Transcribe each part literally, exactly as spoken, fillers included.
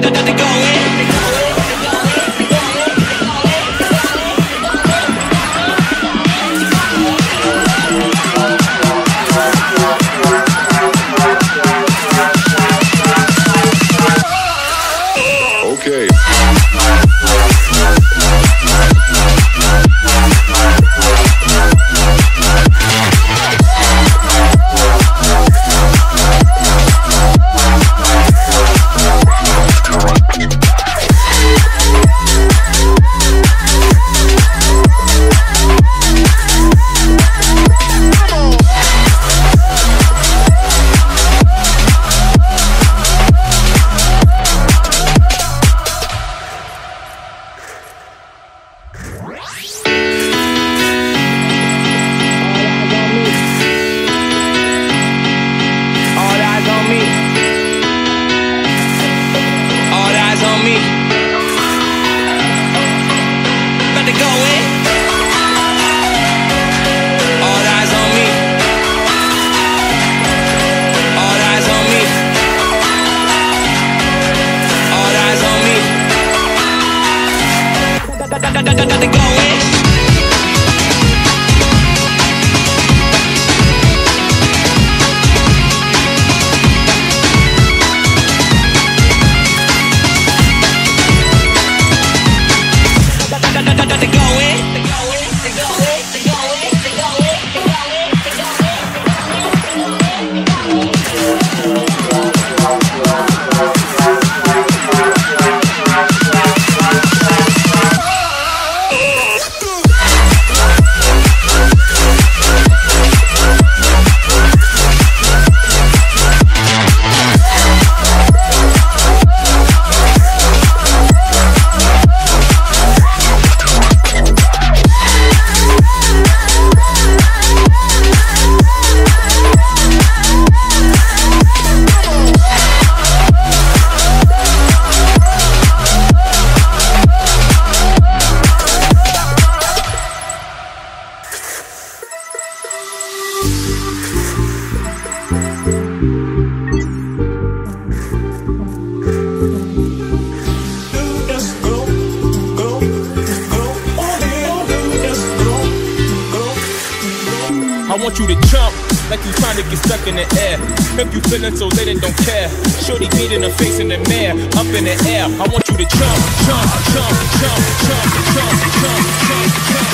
I want you to jump like you trying to get stuck in the air. If you feeling so lit and don't care, shorty beat in the face in the mirror, up in the air. I want you to jump, jump, jump, jump, jump, jump, jump, jump,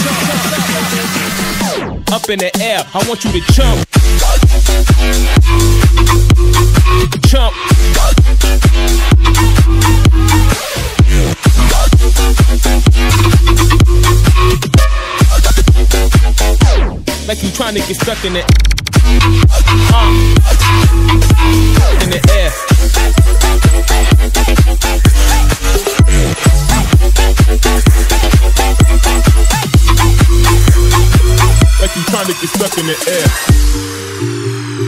jump, jump, up in the air. I want you to jump, jump. Like you trying to get stuck in it, uh, in the air. Like you trying to get stuck in the air.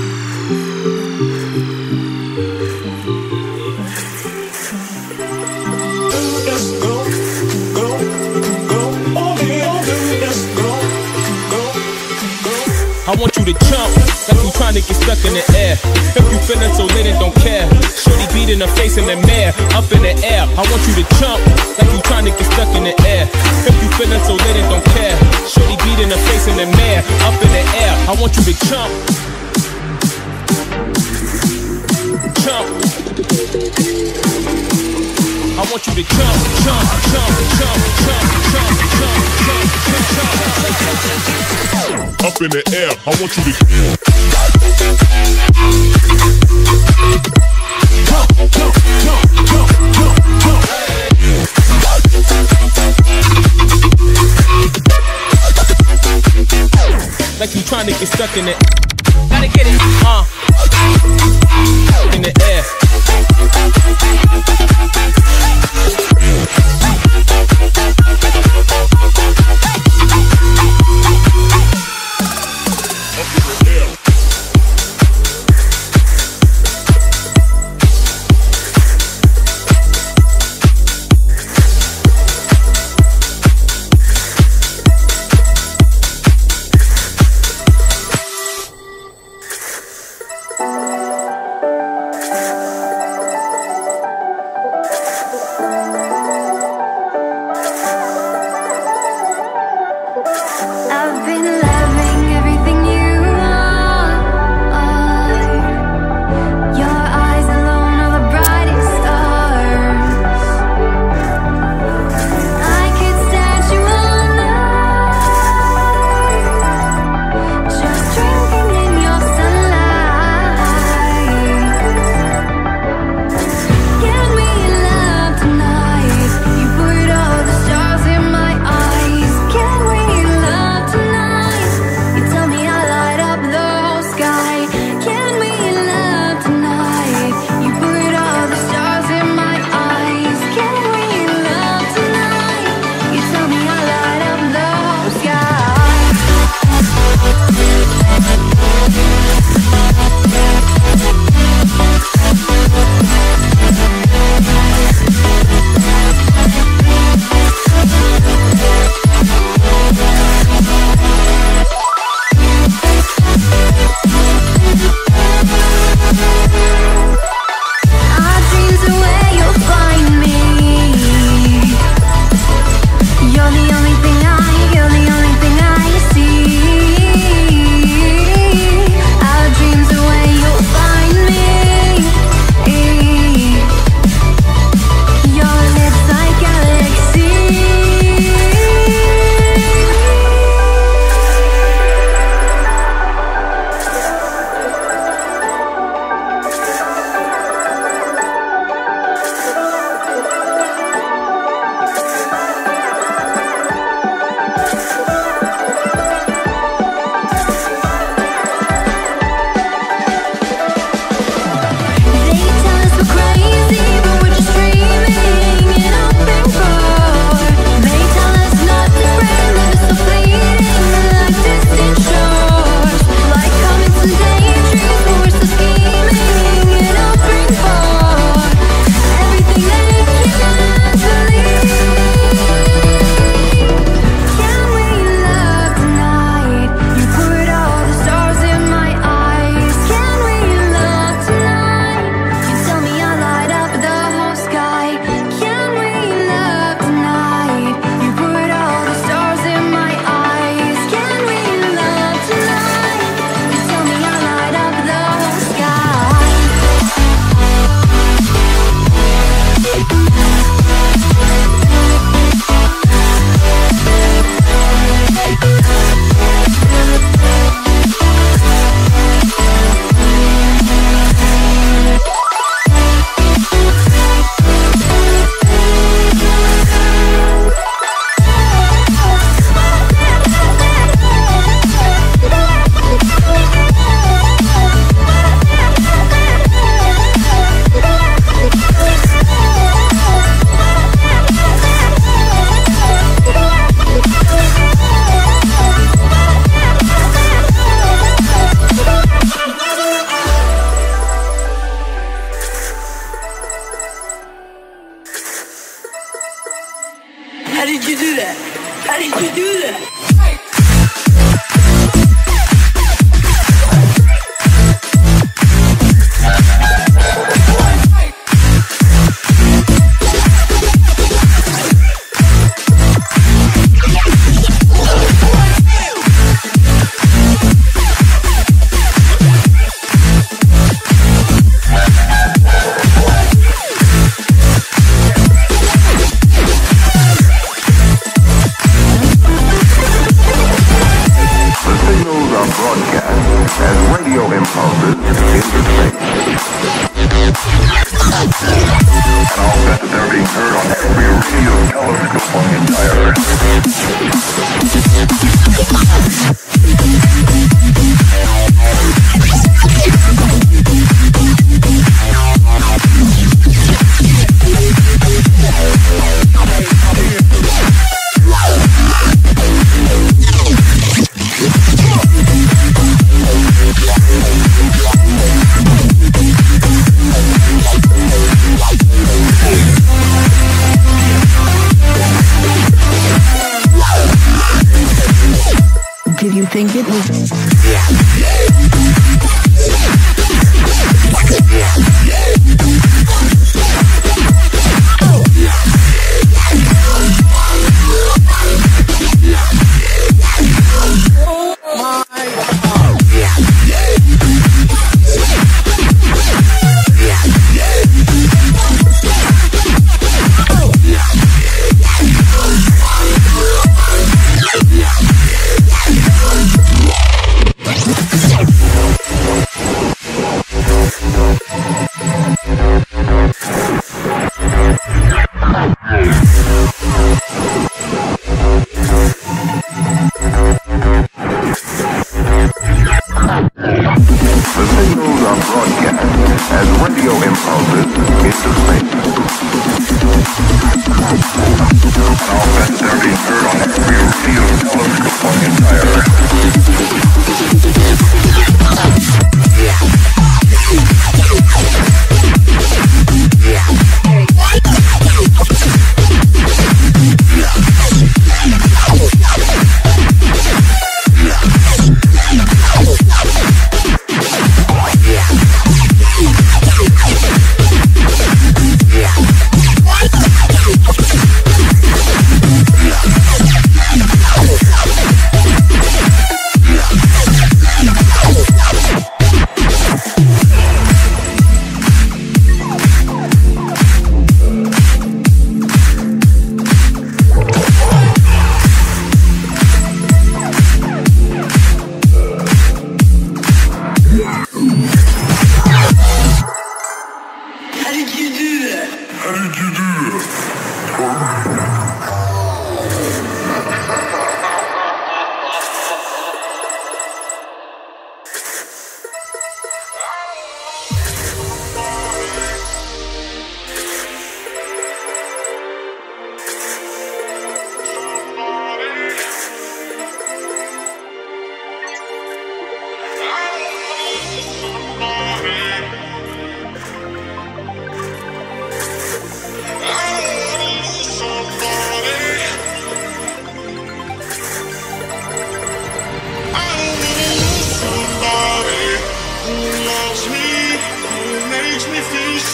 I want you to jump like you trying to get stuck in the air. If you feeling so lit and don't care, shorty beat in the face in the mirror, up in the air. I want you to jump like you trying to get stuck in the air. If you feeling so lit and don't care, shorty beat in the face in the mirror, up in the air. I want you to jump, jump. I want you to jump, jump, jump, jump, jump, jump, jump, jump, jump, jump. Up in the air, I want you to jump, jump, jump, jump, jump, jump. Like you trying to get stuck in it. Gotta get it, uh, in the air.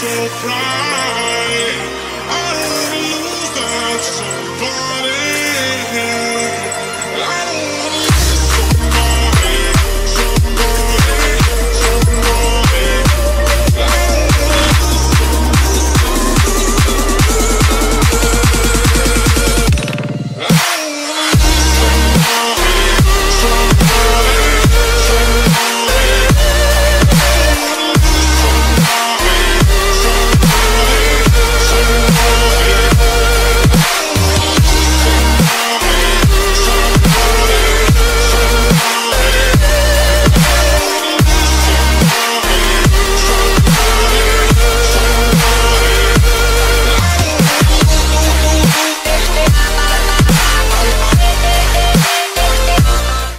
shit right.